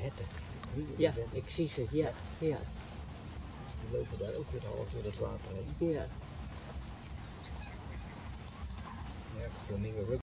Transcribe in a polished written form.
herten. Ja, ik zie ze, ja. Ja. Die lopen daar ook weer half door het water heen. Ja. Ja, flamingo